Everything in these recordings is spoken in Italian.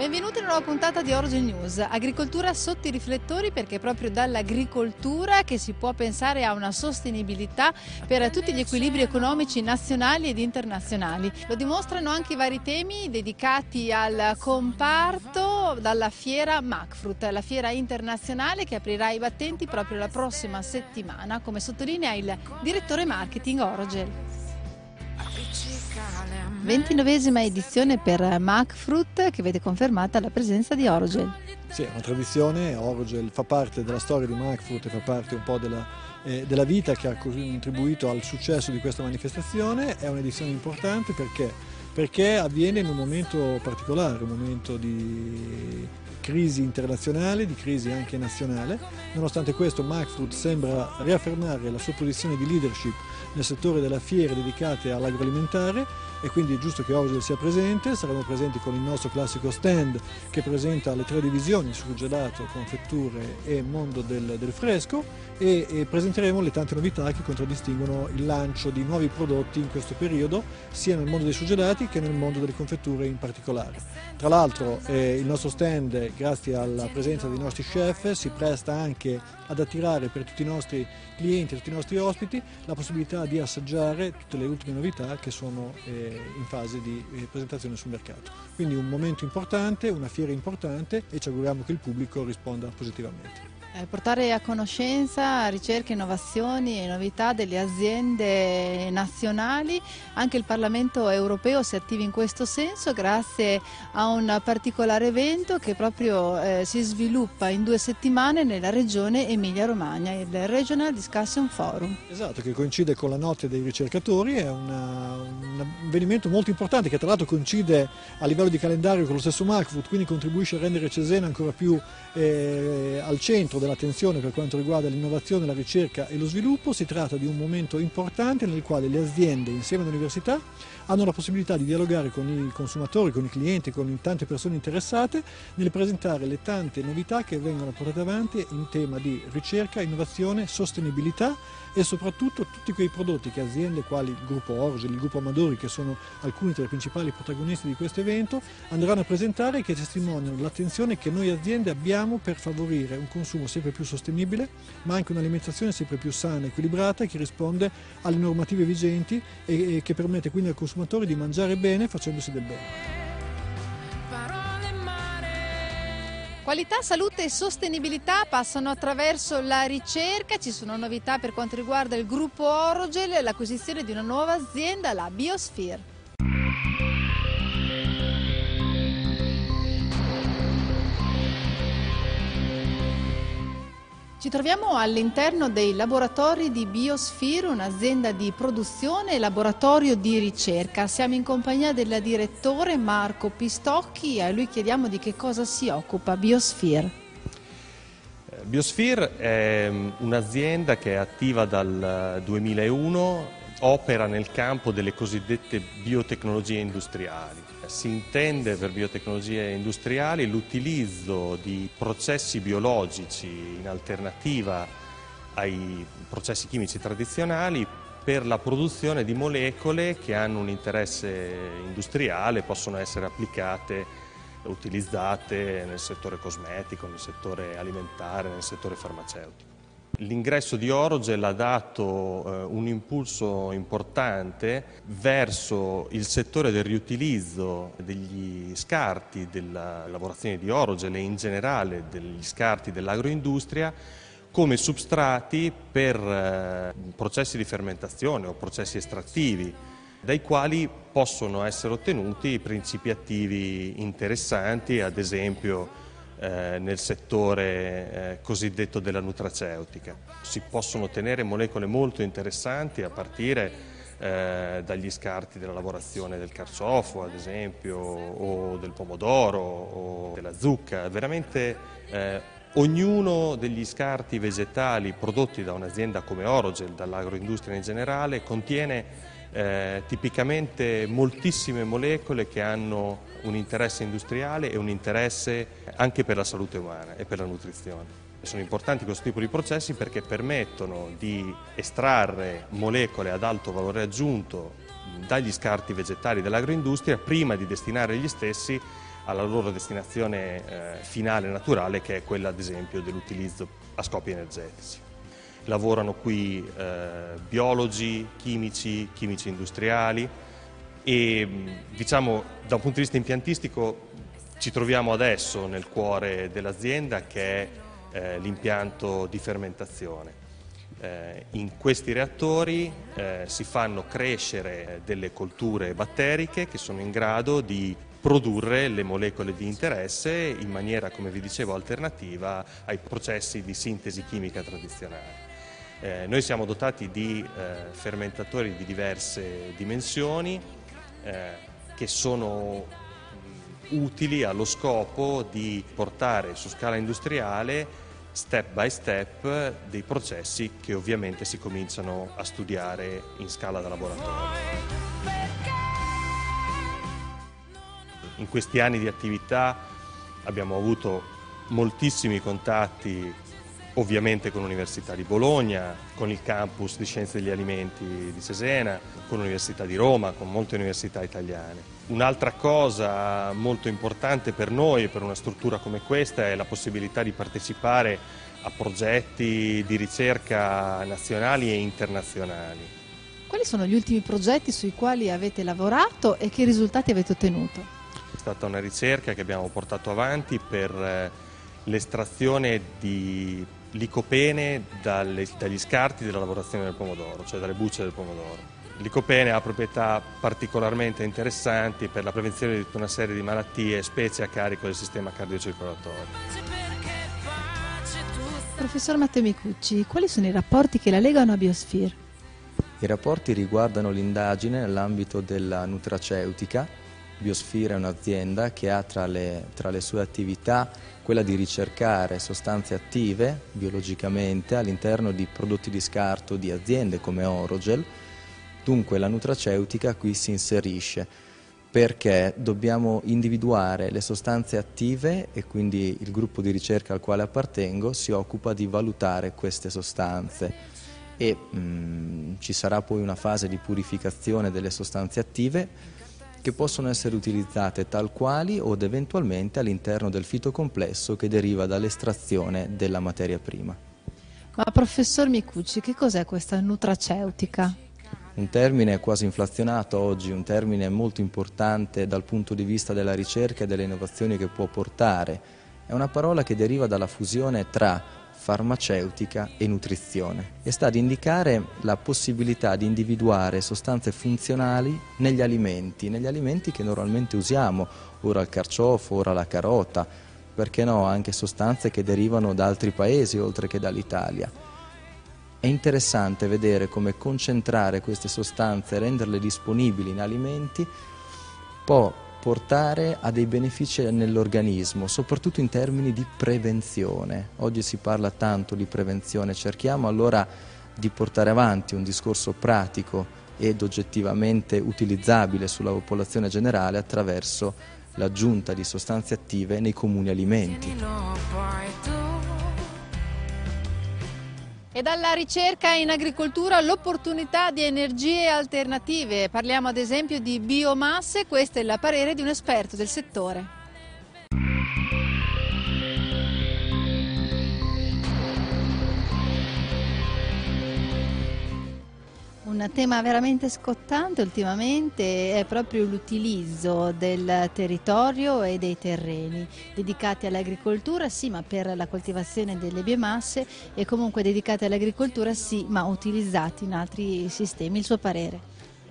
Benvenuti in una nuova puntata di Origin News. Agricoltura sotto i riflettori, perché è proprio dall'agricoltura che si può pensare a una sostenibilità per tutti gli equilibri economici nazionali ed internazionali. Lo dimostrano anche i vari temi dedicati al comparto dalla fiera MacFruit, la fiera internazionale che aprirà i battenti proprio la prossima settimana, come sottolinea il direttore marketing Orogel. 29esima edizione per MacFruit, che vede confermata la presenza di Orogel. Sì, è una tradizione, Orogel fa parte della storia di MacFruit e fa parte un po' della vita che ha contribuito al successo di questa manifestazione. È un'edizione importante perché avviene in un momento particolare, un momento di crisi internazionale, di crisi anche nazionale. Nonostante questo MacFruit sembra riaffermare la sua posizione di leadership nel settore delle fiere dedicate all'agroalimentare, e quindi è giusto che Orogel sia presente. Saremo presenti con il nostro classico stand che presenta le tre divisioni: surgelato, confetture e mondo del fresco, e presenteremo le tante novità che contraddistinguono il lancio di nuovi prodotti in questo periodo, sia nel mondo dei surgelati che nel mondo delle confetture in particolare. Tra l'altro il nostro stand, grazie alla presenza dei nostri chef, si presta anche ad attirare per tutti i nostri clienti, tutti i nostri ospiti, la possibilità di assaggiare tutte le ultime novità che sono in fase di presentazione sul mercato. Quindi un momento importante, una fiera importante, e ci auguriamo che il pubblico risponda positivamente. Portare a conoscenza ricerche, innovazioni e novità delle aziende nazionali. Anche il Parlamento europeo si attiva in questo senso grazie a un particolare evento che proprio si sviluppa in 2 settimane nella regione Emilia-Romagna, il Regional Discussion Forum. Esatto, che coincide con la notte dei ricercatori. È un avvenimento molto importante che tra l'altro coincide a livello di calendario con lo stesso MacFruit, quindi contribuisce a rendere Cesena ancora più al centro dell'attenzione per quanto riguarda l'innovazione, la ricerca e lo sviluppo. Si tratta di un momento importante nel quale le aziende insieme all'università hanno la possibilità di dialogare con i consumatori, con i clienti, con tante persone interessate, nel presentare le tante novità che vengono portate avanti in tema di ricerca, innovazione, sostenibilità, e soprattutto tutti quei prodotti che aziende quali il gruppo Orogel, il gruppo Amadori, che sono alcuni tra i principali protagonisti di questo evento, andranno a presentare, e che testimoniano l'attenzione che noi aziende abbiamo per favorire un consumo sempre più sostenibile, ma anche un'alimentazione sempre più sana e equilibrata, che risponde alle normative vigenti e che permette quindi al consumatore di mangiare bene facendosi del bene. Qualità, salute e sostenibilità passano attraverso la ricerca. Ci sono novità per quanto riguarda il gruppo Orogel, l'acquisizione di una nuova azienda, la Biosphere. Ci troviamo all'interno dei laboratori di Biosphere, un'azienda di produzione e laboratorio di ricerca. Siamo in compagnia del direttore Marco Pistocchi, e a lui chiediamo di che cosa si occupa Biosphere. Biosphere è un'azienda che è attiva dal 2001, opera nel campo delle cosiddette biotecnologie industriali. Si intende per biotecnologie industriali l'utilizzo di processi biologici in alternativa ai processi chimici tradizionali per la produzione di molecole che hanno un interesse industriale, possono essere applicate, utilizzate nel settore cosmetico, nel settore alimentare, nel settore farmaceutico. L'ingresso di Orogel ha dato un impulso importante verso il settore del riutilizzo degli scarti della lavorazione di Orogel e in generale degli scarti dell'agroindustria come substrati per processi di fermentazione o processi estrattivi, dai quali possono essere ottenuti principi attivi interessanti, ad esempio nel settore cosiddetto della nutraceutica. Si possono ottenere molecole molto interessanti a partire dagli scarti della lavorazione del carciofo, ad esempio, o del pomodoro o della zucca. Veramente ognuno degli scarti vegetali prodotti da un'azienda come Orogel, dall'agroindustria in generale, contiene tipicamente moltissime molecole che hanno un interesse industriale e un interesse anche per la salute umana e per la nutrizione. Sono importanti questo tipo di processi perché permettono di estrarre molecole ad alto valore aggiunto dagli scarti vegetali dell'agroindustria prima di destinare gli stessi alla loro destinazione finale naturale, che è quella ad esempio dell'utilizzo a scopi energetici. Lavorano qui biologi, chimici industriali e diciamo da un punto di vista impiantistico ci troviamo adesso nel cuore dell'azienda, che è l'impianto di fermentazione. In questi reattori si fanno crescere delle colture batteriche che sono in grado di produrre le molecole di interesse in maniera, come vi dicevo, alternativa ai processi di sintesi chimica tradizionali. Noi siamo dotati di fermentatori di diverse dimensioni che sono utili allo scopo di portare su scala industriale step by step dei processi che ovviamente si cominciano a studiare in scala da laboratorio. In questi anni di attività abbiamo avuto moltissimi contatti, ovviamente con l'Università di Bologna, con il campus di Scienze degli Alimenti di Cesena, con l'Università di Roma, con molte università italiane. Un'altra cosa molto importante per noi e per una struttura come questa è la possibilità di partecipare a progetti di ricerca nazionali e internazionali. Quali sono gli ultimi progetti sui quali avete lavorato e che risultati avete ottenuto? È stata una ricerca che abbiamo portato avanti per l'estrazione di licopene dagli scarti della lavorazione del pomodoro, cioè dalle bucce del pomodoro. Il licopene ha proprietà particolarmente interessanti per la prevenzione di tutta una serie di malattie, specie a carico del sistema cardiocircolatorio. Professor Matteo Micucci, quali sono i rapporti che la legano a Biosphere? I rapporti riguardano l'indagine nell'ambito della nutraceutica. Biosphere è un'azienda che ha tra le sue attività quella di ricercare sostanze attive biologicamente all'interno di prodotti di scarto di aziende come Orogel. Dunque la nutraceutica qui si inserisce perché dobbiamo individuare le sostanze attive e quindi il gruppo di ricerca al quale appartengo si occupa di valutare queste sostanze e ci sarà poi una fase di purificazione delle sostanze attive che possono essere utilizzate tal quali o eventualmente all'interno del fitocomplesso che deriva dall'estrazione della materia prima. Ma professor Micucci, che cos'è questa nutraceutica? Un termine quasi inflazionato oggi, un termine molto importante dal punto di vista della ricerca e delle innovazioni che può portare. È una parola che deriva dalla fusione tra farmaceutica e nutrizione e sta ad indicare la possibilità di individuare sostanze funzionali negli alimenti che normalmente usiamo, ora il carciofo, ora la carota, perché no, anche sostanze che derivano da altri paesi oltre che dall'Italia. È interessante vedere come concentrare queste sostanze e renderle disponibili in alimenti può portare a dei benefici nell'organismo, soprattutto in termini di prevenzione. Oggi si parla tanto di prevenzione, cerchiamo allora di portare avanti un discorso pratico ed oggettivamente utilizzabile sulla popolazione generale attraverso l'aggiunta di sostanze attive nei comuni alimenti. E dalla ricerca in agricoltura l'opportunità di energie alternative. Parliamo ad esempio di biomasse, questo è il parere di un esperto del settore. Un tema veramente scottante ultimamente è proprio l'utilizzo del territorio e dei terreni dedicati all'agricoltura, sì, ma per la coltivazione delle biomasse e comunque dedicati all'agricoltura, sì, ma utilizzati in altri sistemi. Il suo parere?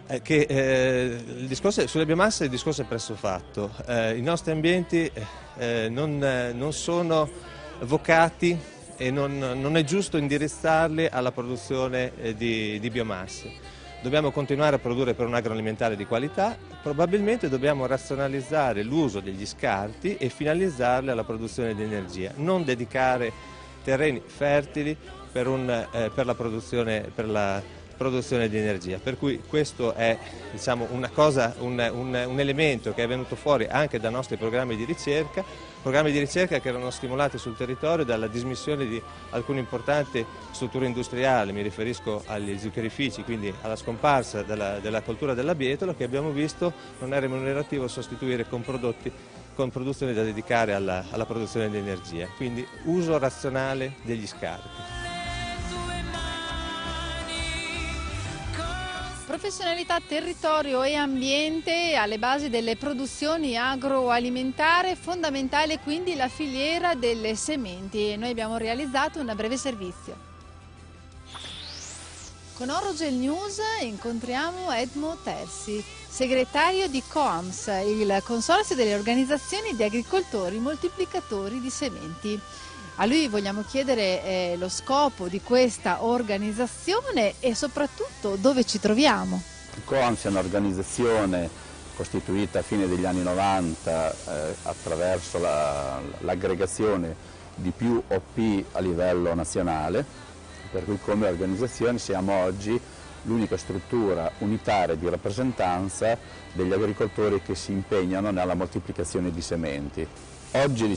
Il discorso sulle biomasse il discorso è presto fatto. I nostri ambienti non sono vocati e non è giusto indirizzarli alla produzione di biomasse. Dobbiamo continuare a produrre per un agroalimentare di qualità, probabilmente dobbiamo razionalizzare l'uso degli scarti e finalizzarli alla produzione di energia, non dedicare terreni fertili per la produzione di energia. Per cui questo è, diciamo, un elemento che è venuto fuori anche dai nostri programmi di ricerca che erano stimolati sul territorio dalla dismissione di alcune importanti strutture industriali, mi riferisco agli zuccherifici, quindi alla scomparsa della coltura della bietola, che abbiamo visto non è remunerativo sostituire con prodotti con produzione da dedicare alla produzione di energia, quindi uso razionale degli scarti. Professionalità, territorio e ambiente alle basi delle produzioni agroalimentari, fondamentale quindi la filiera delle sementi, e noi abbiamo realizzato un breve servizio. Con Orogel News incontriamo Edmo Terzi, segretario di COAMS, il consorzio delle organizzazioni di agricoltori moltiplicatori di sementi. A lui vogliamo chiedere lo scopo di questa organizzazione e soprattutto dove ci troviamo. Il COAMS è un'organizzazione costituita a fine degli anni 90 attraverso l'aggregazione di più OP a livello nazionale, per cui come organizzazione siamo oggi l'unica struttura unitaria di rappresentanza degli agricoltori che si impegnano nella moltiplicazione di sementi. Oggi,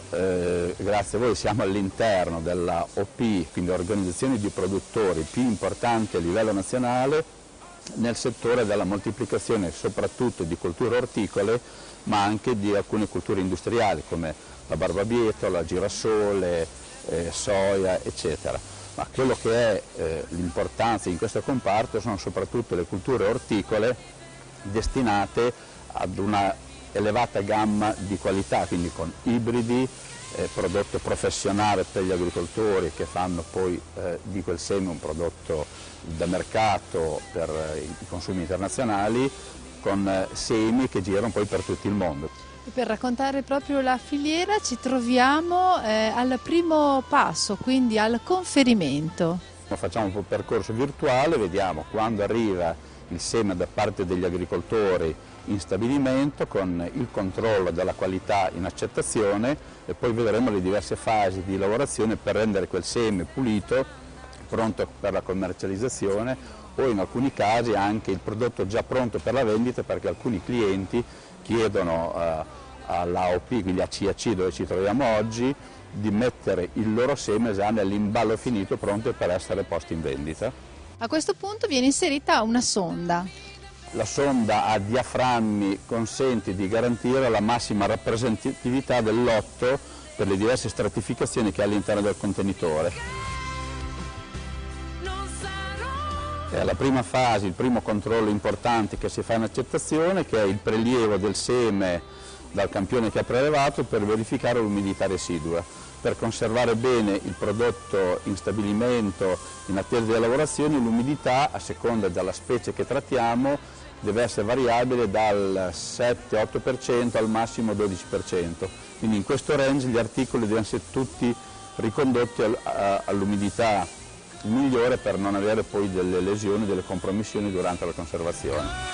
grazie a voi, siamo all'interno della OP, quindi organizzazione di produttori più importanti a livello nazionale nel settore della moltiplicazione soprattutto di colture orticole, ma anche di alcune culture industriali come la barbabietola, girasole, soia, eccetera. Ma quello che è l'importanza in questo comparto sono soprattutto le culture orticole destinate ad una elevata gamma di qualità, quindi con ibridi, prodotto professionale per gli agricoltori che fanno poi di quel seme un prodotto da mercato per i consumi internazionali, con semi che girano poi per tutto il mondo. E per raccontare proprio la filiera ci troviamo al primo passo, quindi al conferimento. Facciamo un percorso virtuale, vediamo quando arriva il seme da parte degli agricoltori in stabilimento con il controllo della qualità in accettazione e poi vedremo le diverse fasi di lavorazione per rendere quel seme pulito, pronto per la commercializzazione o in alcuni casi anche il prodotto già pronto per la vendita, perché alcuni clienti chiedono all'AOP, quindi a CAC dove ci troviamo oggi, di mettere il loro seme già nell'imballo finito pronto per essere posto in vendita. A questo punto viene inserita una sonda. La sonda a diaframmi consente di garantire la massima rappresentatività del lotto per le diverse stratificazioni che ha all'interno del contenitore. È la prima fase, il primo controllo importante che si fa in accettazione, che è il prelievo del seme dal campione che ha prelevato per verificare l'umidità residua, per conservare bene il prodotto in stabilimento in attesa delle lavorazioni. L'umidità, a seconda della specie che trattiamo, deve essere variabile dal 7-8% al massimo 12%, quindi in questo range gli articoli devono essere tutti ricondotti all'umidità migliore per non avere poi delle lesioni, delle compromissioni durante la conservazione.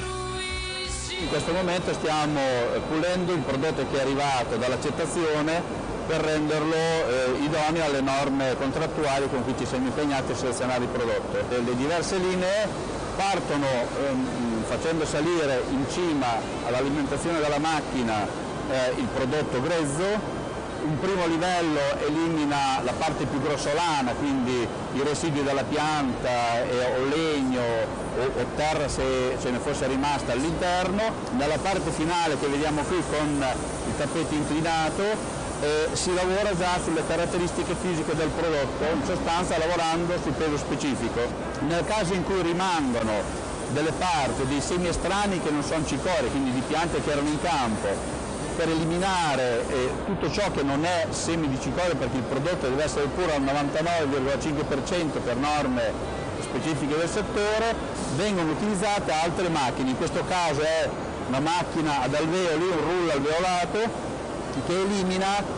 In questo momento stiamo pulendo il prodotto che è arrivato dall'accettazione per renderlo idoneo alle norme contrattuali con cui ci siamo impegnati a selezionare il prodotto. Le diverse linee partono facendo salire in cima all'alimentazione della macchina il prodotto grezzo. Un primo livello elimina la parte più grossolana, quindi i residui della pianta o legno o terra se ce ne fosse rimasta all'interno. Nella parte finale che vediamo qui con il tappeto inclinato si lavora già sulle caratteristiche fisiche del prodotto, in sostanza lavorando sul peso specifico. Nel caso in cui rimangono delle parti, dei semi estranei che non sono cicorie, quindi di piante che erano in campo, per eliminare tutto ciò che non è semi di cicoria, perché il prodotto deve essere puro al 99,5% per norme specifiche del settore, vengono utilizzate altre macchine. In questo caso è una macchina ad alveoli, un rullo alveolato, che elimina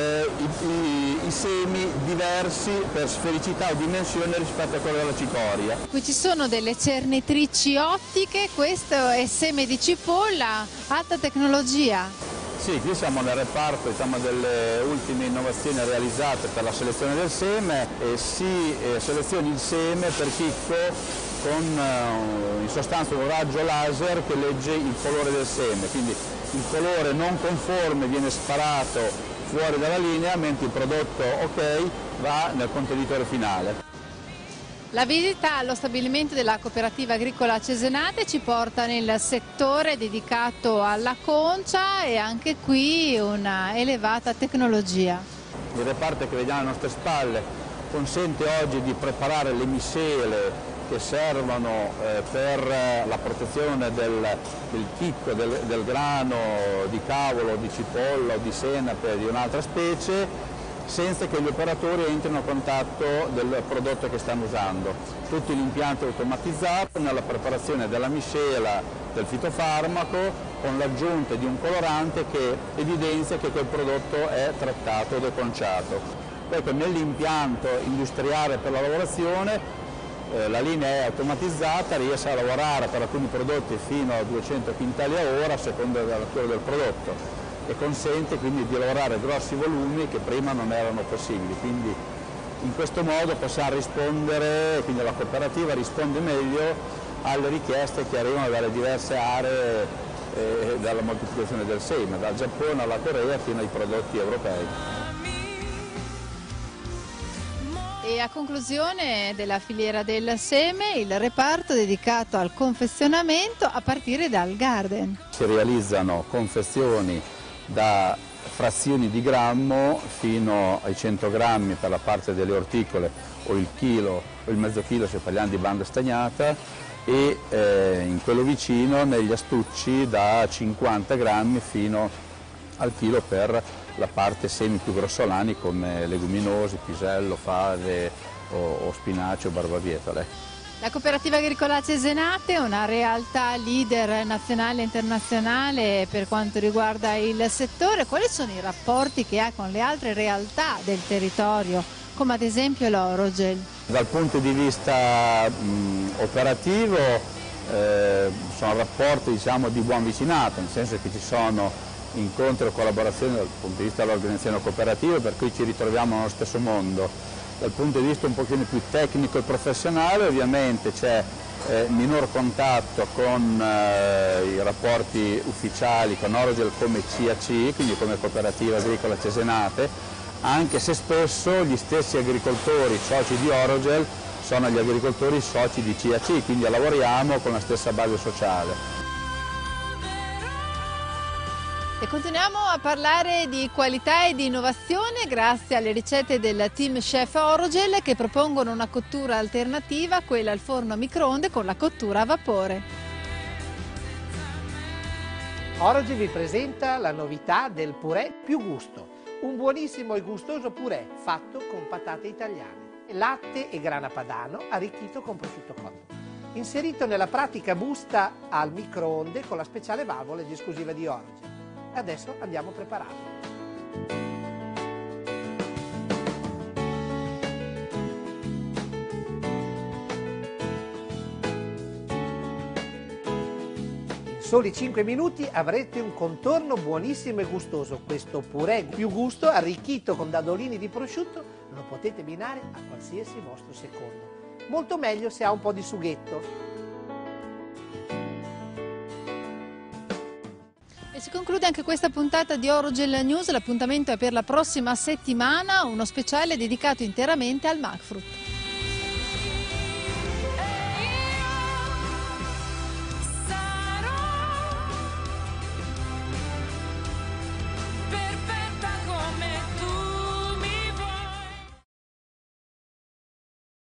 i semi diversi per sfericità o dimensione rispetto a quello della cicoria. Qui ci sono delle cernitrici ottiche, questo è seme di cipolla, alta tecnologia. Sì, qui siamo nel reparto delle ultime innovazioni realizzate per la selezione del seme e si seleziona il seme per chicco con in sostanza un raggio laser che legge il colore del seme, quindi il colore non conforme viene sparato fuori dalla linea, mentre il prodotto ok va nel contenitore finale. La visita allo stabilimento della cooperativa agricola Cesenate ci porta nel settore dedicato alla concia e anche qui una elevata tecnologia. Il reparto che vediamo alle nostre spalle consente oggi di preparare le miscele che servono per la protezione del chicco, del grano di cavolo, di cipolla o di senape di un'altra specie, senza che gli operatori entrino a contatto del prodotto che stanno usando. Tutti gli impianti automatizzati nella preparazione della miscela del fitofarmaco con l'aggiunta di un colorante che evidenzia che quel prodotto è trattato o deconciato. Poi nell'impianto industriale per la lavorazione la linea è automatizzata, riesce a lavorare per alcuni prodotti fino a 200 quintali a ora a seconda della natura del prodotto, e consente quindi di lavorare grossi volumi che prima non erano possibili. Quindi in questo modo possiamo rispondere, quindi la cooperativa risponde meglio alle richieste che arrivano dalle diverse aree dalla moltiplicazione del seme, dal Giappone alla Corea fino ai prodotti europei. E a conclusione della filiera del seme, il reparto dedicato al confezionamento a partire dal garden. Si realizzano confezioni da frazioni di grammo fino ai 100 grammi per la parte delle orticole o il chilo o il mezzo chilo se parliamo di banda stagnata, e in quello vicino negli astucci da 50 grammi fino al chilo per la parte semi più grossolani come leguminosi, pisello, fave o spinaci o barbabietole. La cooperativa agricola Cesenate è una realtà leader nazionale e internazionale per quanto riguarda il settore. Quali sono i rapporti che ha con le altre realtà del territorio, come ad esempio l'Orogel? Dal punto di vista operativo sono rapporti di buon vicinato, nel senso che ci sono incontri e collaborazioni dal punto di vista dell'organizzazione cooperativa, per cui ci ritroviamo nello stesso mondo. Dal punto di vista un pochino più tecnico e professionale ovviamente c'è minor contatto con i rapporti ufficiali con Orogel come CAC, quindi come cooperativa agricola Cesenate, anche se spesso gli stessi agricoltori soci di Orogel sono gli agricoltori soci di CAC, quindi lavoriamo con la stessa base sociale. E continuiamo a parlare di qualità e di innovazione grazie alle ricette del team chef Orogel che propongono una cottura alternativa, quella al forno a microonde con la cottura a vapore. Orogel vi presenta la novità del purè più gusto, un buonissimo e gustoso purè fatto con patate italiane, latte e grana padano arricchito con prosciutto cotto, inserito nella pratica busta al microonde con la speciale valvola ed esclusiva di Orogel. Adesso andiamo a prepararlo. In soli 5 minuti avrete un contorno buonissimo e gustoso. Questo purè più gusto arricchito con dadolini di prosciutto lo potete abbinare a qualsiasi vostro secondo. Molto meglio se ha un po' di sughetto. E si conclude anche questa puntata di Orogel News. L'appuntamento è per la prossima settimana, uno speciale dedicato interamente al Magfrut.